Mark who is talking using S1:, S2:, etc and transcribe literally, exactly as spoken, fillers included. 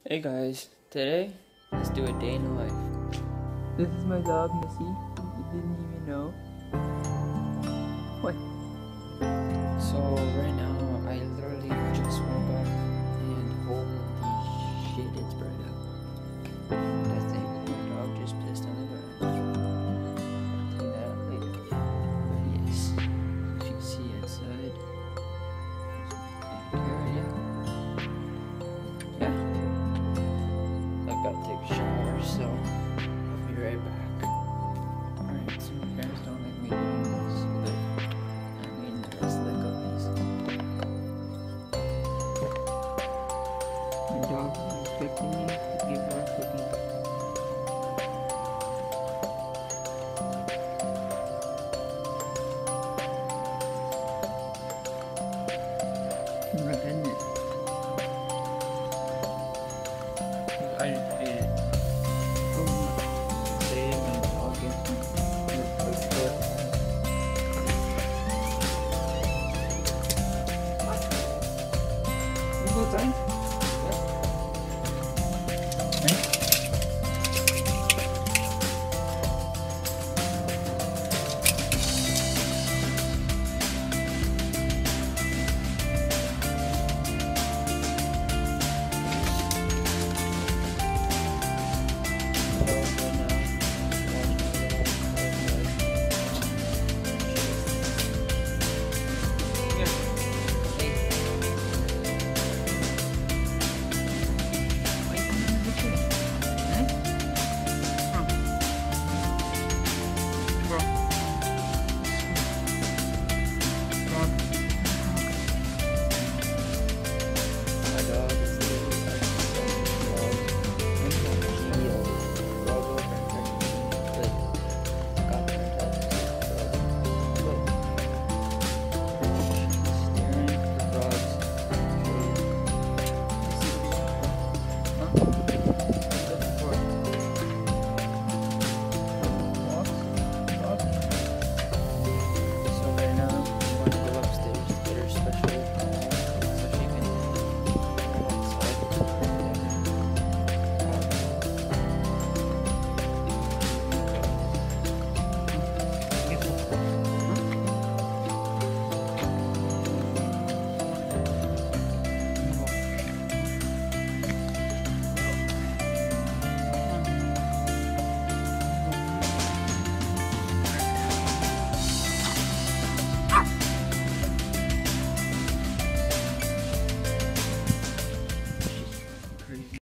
S1: Hey guys, today let's do a day in the life.
S2: This is my dog, Missy. You didn't even know. What?
S1: So right now, I literally just woke up and holy shit, it's bright out. I think my dog just pissed on the ground. I'll clean that up later. But yes, if you see inside, yeah, yeah. I've got to take a shower, so I'll be right back. Alright, so my parents don't like me doing this, but I mean, let's lick up these.
S2: My dog is expecting me to give her a cookie. I'm not ending it.
S1: I just ate it.
S2: Oh,
S1: Say it when the dog gets me. Let's go.
S2: you go outside?
S1: Right?